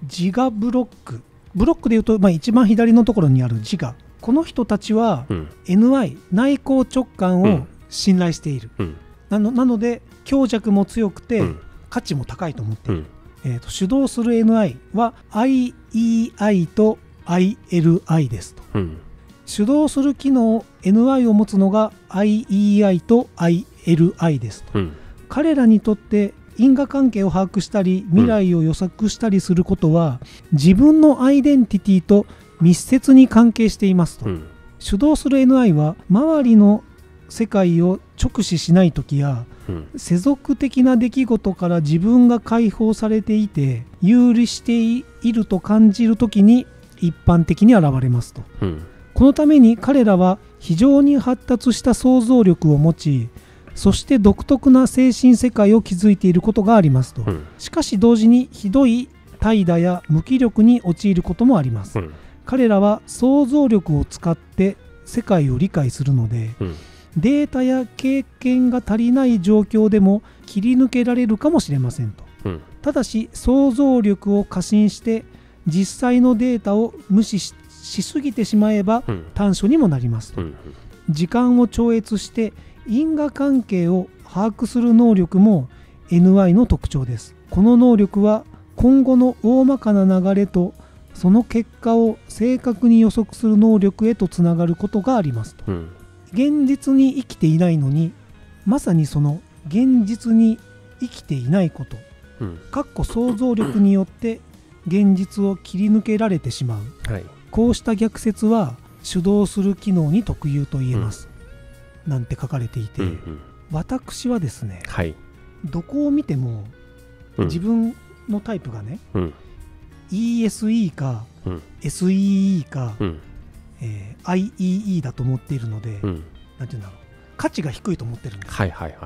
自我ブロックでいうと、一番左のところにある自我、この人たちは NI 内向直感を信頼している、なので強弱も強くて価値も高いと思っている、主導する NI は IEI と ILI ですと、主導する機能 NI を持つのが IEI と ILI ですと、彼らにとって因果関係を把握したり未来を予測したりすることは、自分のアイデンティティと密接に関係していますと、主導する NI は周りの世界を直視しないときや、世俗的な出来事から自分が解放されていて有利していると感じるときに一般的に現れますと、このために彼らは非常に発達した想像力を持ち、そして独特な精神世界を築いていることがありますと、しかし同時にひどい怠惰や無気力に陥ることもあります、彼らは想像力を使って世界を理解するので、データや経験が足りない状況でも切り抜けられるかもしれませんと、ただし想像力を過信して実際のデータを無視しすぎてしまえば短所にもなりますと、時間を超越して因果関係を把握する能力も NI の特徴です。この能力は今後の大まかな流れとその結果を正確に予測する能力へとつながることがありますと、現実に生きていないのにまさにその現実に生きていないこと、想像力によって現実を切り抜けられてしまう、こうした逆説は主導する機能に特有と言えます、なんて書かれていて、私はですね、どこを見ても自分のタイプがね、ESE か、SEE か、IEE だと思っているので、なんていうんだろう、価値が低いと思ってるんです。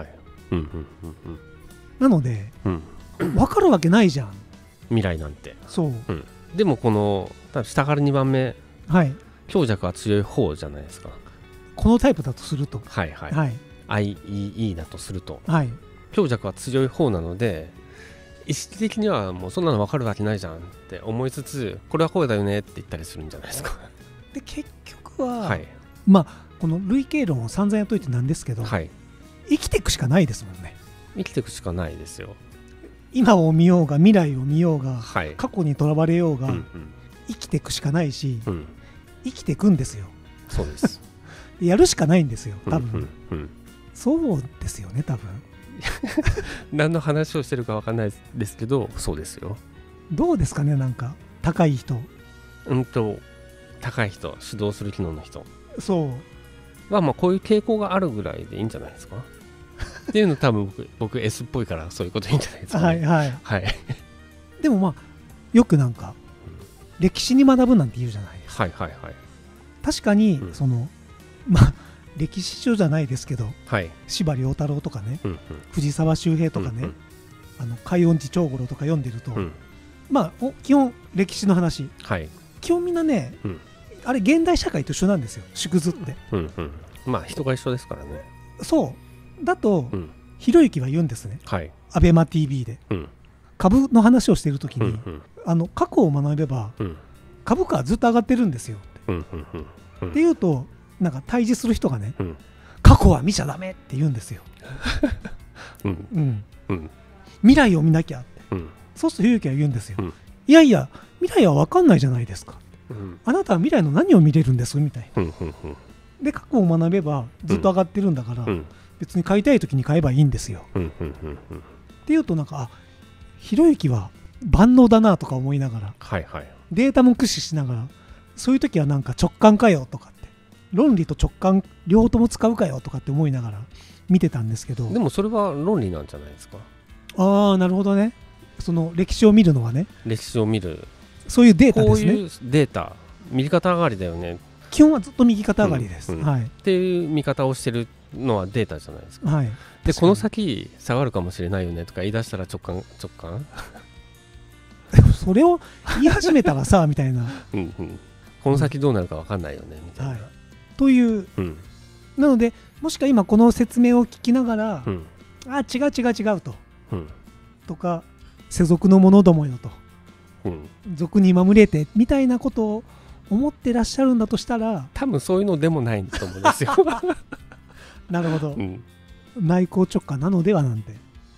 なので、分かるわけないじゃん、 未来なんて。 そう、 でもこの下から2番目、強弱は強い方じゃないですか、 このタイプだとすると、 IEE だとすると、強弱は強い方なので、意識的にはもうそんなの分かるわけないじゃんって思いつつ、これはこうだよねって言ったりするんじゃないですか。 で結局は、この類型論を散々やっといてなんですけど、生きていくしかないですもんね。 生きていくしかないですよ。 今を見ようが未来を見ようが、過去にとらわれようが、生きていくしかないし、生きていくんですよ。 そうですやるしかないんですよ多分、そうですよね多分何の話をしてるか分かんないですけど、そうですよ。 どうですかね、なんか高い人、 高い人、主導する機能の人そうはこういう傾向があるぐらいでいいんじゃないですかっていうの多分僕 S っぽいからそういうこといいんじゃないですかね。 でもよくなんか、歴史に学ぶなんて言うじゃないですか。確かに、その歴史書じゃないですけど、司馬遼太郎とかね、藤沢周平とかね、海音寺長五郎とか読んでると、基本歴史の話、基本みんなね、あれ現代社会と一緒なんですよ、縮図って。 人が一緒ですからね。 そうだと、ひろゆきは言うんですね、アベマ TV で、株の話をしているときに、過去を学べば、株価はずっと上がってるんですよって言うと、なんか対峙する人がね、過去は見ちゃダメって言うんですよ未来を見なきゃって、そうするとひろゆきは言うんですよ、いやいや未来は分かんないじゃないですか、あなたは未来の何を見れるんですみたいな、で過去を学べばずっと上がってるんだから、別に買いたい時に買えばいいんですよっていうと、なんかひろゆきは万能だなとか思いながら、データも駆使しながら、そういう時はなんか直感かよとかって、論理と直感両方とも使うかよとかって思いながら見てたんですけど、 でもそれは論理なんじゃないですか。 なるほどね。その歴史を見るのはね、 歴史を見る、 そういうデータですね。 こういうデータ、右肩上がりだよね、 基本はずっと右肩上がりです、 っていう見方をしてるのはデータじゃないですか、でこの先下がるかもしれないよねとか言い出したら直感それを言い始めたらさみたいなこの先どうなるか分かんないよねみたいな、 という、なのでもしか今この説明を聞きながら、違うと、とか世俗の者どもよと、 俗にまむれてみたいなことを思ってらっしゃるんだとしたら、 多分そういうのでもないと思うんですよなるほど、内向直感なのではなんて、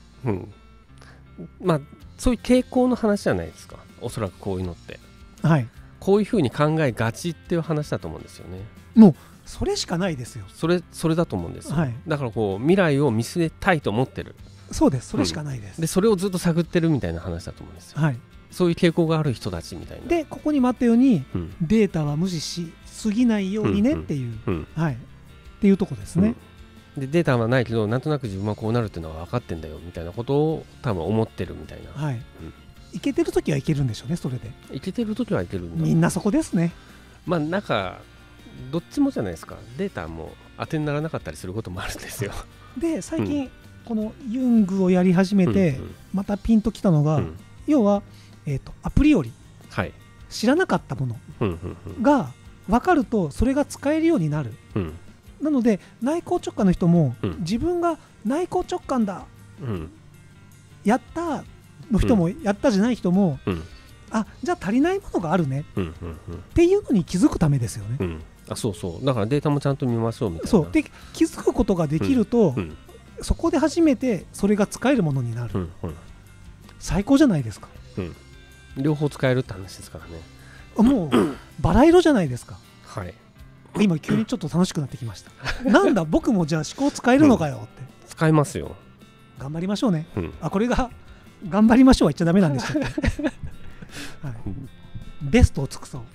まあそういう傾向の話じゃないですか、おそらくこういうのって、こういうふうに考えがちっていう話だと思うんですよね。 もうそれしかないですよ。 それだと思うんですよ、だからこう未来を見据えたいと思ってる。 そうです、それしかないです、 でそれをずっと探ってるみたいな話だと思うんですよ、そういう傾向がある人たちみたいな。 でここにもあったように、データは無視しすぎないようにねっていう、っていうとこですね、 でデータはないけどなんとなく自分はこうなるっていうのは分かってんだよみたいなことを多分思ってるみたいな、いけてる時はいけるんでしょうね。それでいけてる時はいけるんだ。 みんなそこですね。 まあなんかどっちもじゃないですか。データも当てにならなかったりすることもあるんですよで最近、このユングをやり始めて、またピンときたのが、要は、アプリより知らなかったものが分かるとそれが使えるようになる、なので内向直感の人も、自分が内向直感だ、やったの人も、やったじゃない人も、じゃあ足りないものがあるね、っていうのに気づくためですよね、 そうだからデータもちゃんと見ましょうみたいな。 そうで気づくことができると、そこで初めてそれが使えるものになる、最高じゃないですか、 両方使えるって話ですからね。 もうバラ色じゃないですか。今急にちょっと楽しくなってきましたなんだ僕もじゃあ思考使えるのかよって、 使えますよ。 頑張りましょうね、これが頑張りましょうは言っちゃダメなんでしたっけベストを尽くそう。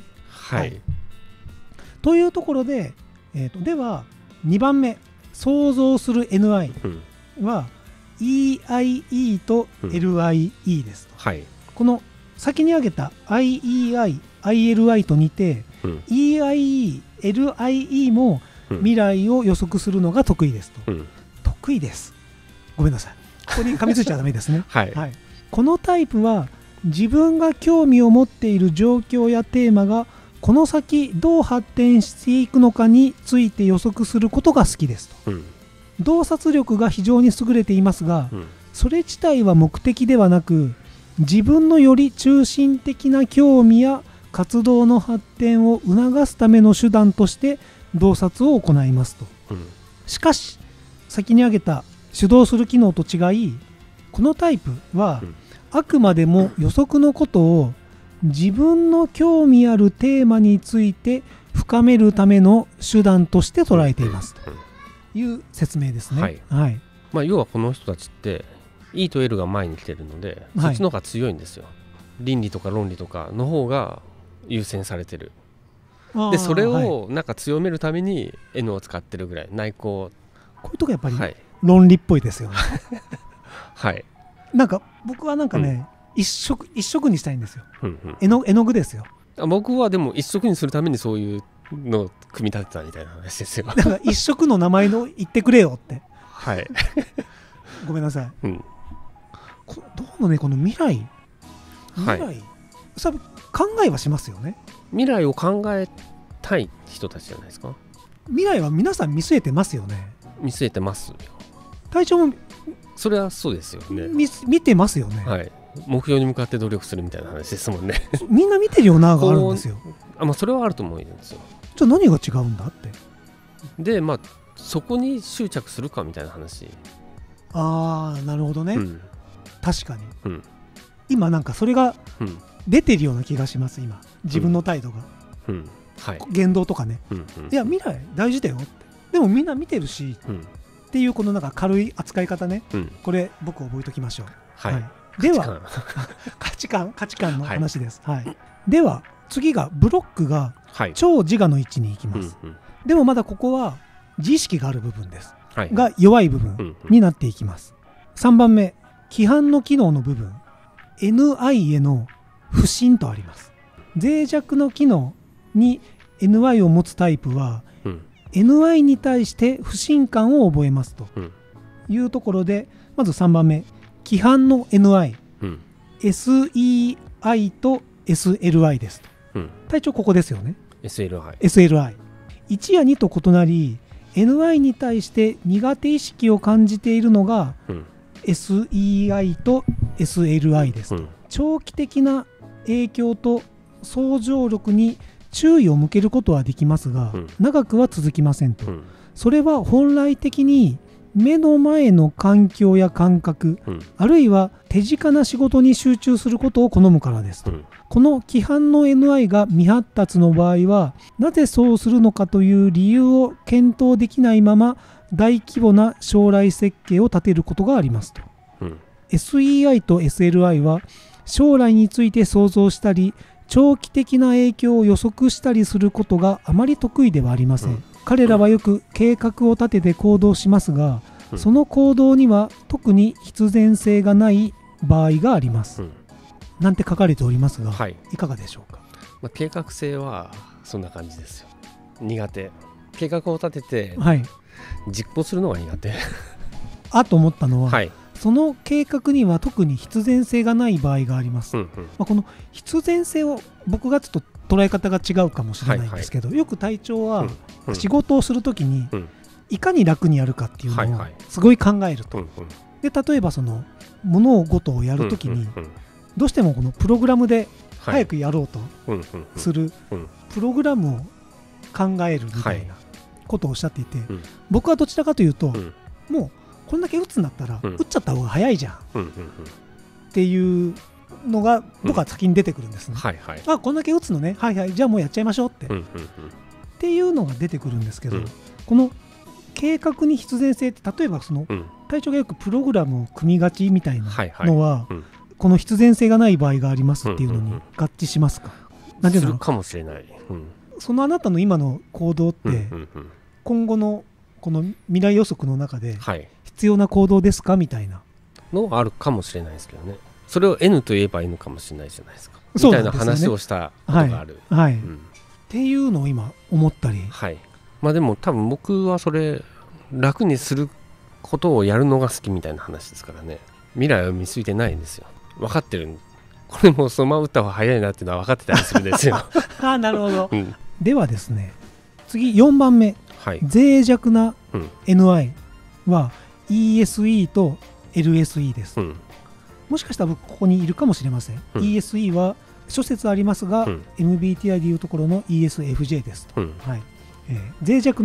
というところで、では2番目想像する NI は、EIE と LIE ですと、この先に挙げた IEI、ILI と似て、EIE、LIE も未来を予測するのが得意ですと、得意です。ごめんなさい、ここに噛みついちゃダメですねこのタイプは自分が興味を持っている状況やテーマがこの先どう発展していくのかについて予測することが好きですと、洞察力が非常に優れていますが、それ自体は目的ではなく、自分のより中心的な興味や活動の発展を促すための手段として洞察を行いますと、しかし先に挙げた主導する機能と違い、このタイプはあくまでも予測のことを自分の興味あるテーマについて深めるための手段として捉えていますという説明ですね。 要はこの人たちって E と L が前に来てるので、そっちの方が強いんですよ。倫理とか論理とかの方が優先されてる。でそれをなんか強めるために N を使ってるぐらい。内向、 こういうとこやっぱり論理っぽいですよねなんか僕はなんかね、一色にしたいんですよ、絵の具ですよ。 僕はでも一色にするためにそういうのを組み立てたみたいな話ですよ。 だから一色の名前の言ってくれよってごめんなさい、どうもね、この未来、考えはしますよね。 未来を考えたい人たちじゃないですか。 未来は皆さん見据えてますよね。 見据えてますよ。 隊長もそれはそうですよね。 見てますよね。 目標に向かって努力するみたいな話ですもんねみんな見てるよながあるんですよ。 それはあると思うんですよ。 じゃあ何が違うんだって。 でそこに執着するかみたいな話。 なるほどね、確かに、今なんかそれが出てるような気がします。今自分の態度が、言動とかね、いや未来大事だよって、でもみんな見てるし、っていうこのなんか軽い扱い方ね、これ僕覚えときましょう。では価値観の話です。では次がブロックが超自我の位置に行きます。でもまだここは自意識がある部分です、が弱い部分になっていきます。3番目、規範の機能の部分 NI への不信とあります。脆弱の機能に NI を持つタイプは、NI に対して不信感を覚えますというところで、まず3番目、規範の NI、SEI と SLI ですと、隊長ここですよね。 SLI 1や2と異なり NI に対して苦手意識を感じているのが、SEI と SLI ですと、長期的な影響と想像力に注意を向けることはできますが、長くは続きませんと。それは本来的に目の前の環境や感覚、あるいは手近な仕事に集中することを好むからですと。この規範の NI が未発達の場合は、なぜそうするのかという理由を検討できないまま大規模な将来設計を立てることがありますと。SEI と SLI は将来について想像したり長期的な影響を予測したりすることがあまり得意ではありません。彼らはよく計画を立てて行動しますが、その行動には特に必然性がない場合があります、なんて書かれておりますが、いかがでしょうか。 計画性はそんな感じですよ。苦手。計画を立てて、実行するのが苦手と思ったのは、その計画には特に必然性がない場合があります、この必然性を僕がちょっと捉え方が違うかもしれないんですけど、よく隊長は仕事をするときにいかに楽にやるかっていうのをすごい考えると。で例えばその物事をやるときにどうしてもこのプログラムで早くやろうとするプログラムを考えるみたいなことをおっしゃっていて、僕はどちらかというともうこんだけ打つんだったら打っちゃった方が早いじゃんっていうのが僕は先に出てくるんですね。こんだけ打つのね、じゃあもうやっちゃいましょうっていうのが出てくるんですけど、この計画に必然性って例えばその隊長がよくプログラムを組みがちみたいなのはこの必然性がない場合がありますっていうのに合致しますか。 するかもしれない。 そのあなたの今の行動って今後のこの未来予測の中で必要な行動ですかみたいなのあるかもしれないですけどね。それを N と言えば N かもしれないじゃないですかみたいな話をしたことがあるっていうのを今思ったり、 でも多分僕はそれ楽にすることをやるのが好きみたいな話ですからね。未来を見据えてないんですよ。分かってる。これもそのまま打った方が早いなっていうのは分かってたりするんですよなるほど、ではですね、次4番目、脆弱な NI は ESE と LSE です、もしかしたら僕ここにいるかもしれません、ESE は諸説ありますが、MBTI でいうところの ESFJ ですと、脆弱な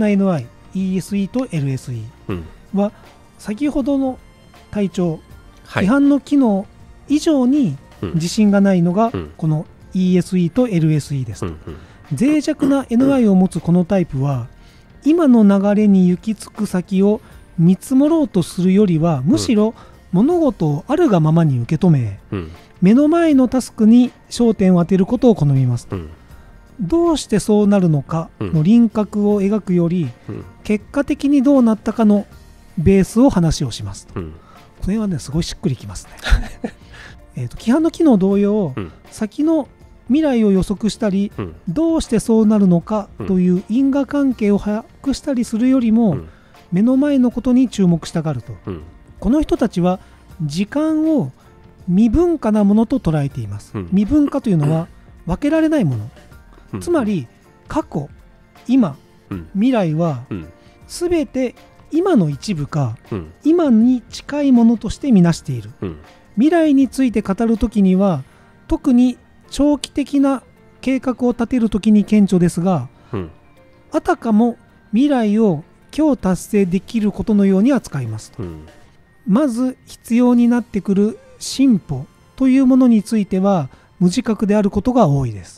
NI、ESE と LSE は先ほどの体調、規範の機能以上に自信がないのがこの ESE と LSE ですと。脆弱な NI を持つこのタイプは今の流れに行き着く先を見積もろうとするよりはむしろ物事をあるがままに受け止め、目の前のタスクに焦点を当てることを好みますと。どうしてそうなるのかの輪郭を描くより、結果的にどうなったかのベースを話をしますと。これはねすごいしっくりきますね規範の機能同様、先の未来を予測したり、どうしてそうなるのかという因果関係を把握したりするよりも、目の前のことに注目したがると、この人たちは時間を未分化なものと捉えています、未分化というのは分けられないもの、つまり過去、今、未来は全て今の一部か、今に近いものとして見なしている、未来について語るときには特に長期的な計画を立てるときに顕著ですが、あたかも未来を今日達成できることのように扱いますと、まず必要になってくる進歩というものについては無自覚であることが多いです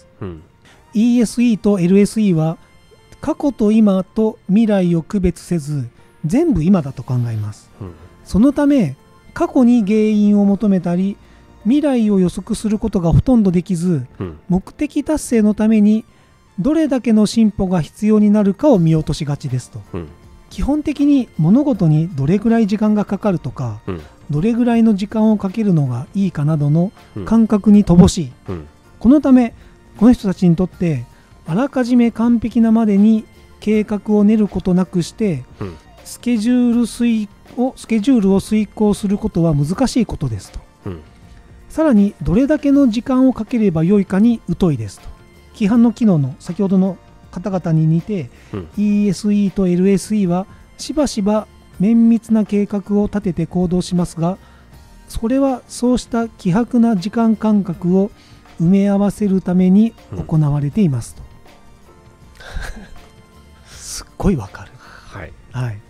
、ESE と LSE は過去と今と未来を区別せず全部今だと考えます、そのため過去に原因を求めたり未来を予測することがほとんどできず、目的達成のためにどれだけの進歩が必要になるかを見落としがちですと、基本的に物事にどれぐらい時間がかかるとか、どれぐらいの時間をかけるのがいいかなどの感覚に乏しい、このためこの人たちにとってあらかじめ完璧なまでに計画を練ることなくして、スケジュールを遂行することは難しいことですと、さらにどれだけの時間をかければよいかに疎いですと。規範の機能の先ほどの方々に似て、ESE と LSE はしばしば綿密な計画を立てて行動しますが、それはそうした希薄な時間感覚を埋め合わせるために行われていますと、すっごいわかる。 はい、 はい、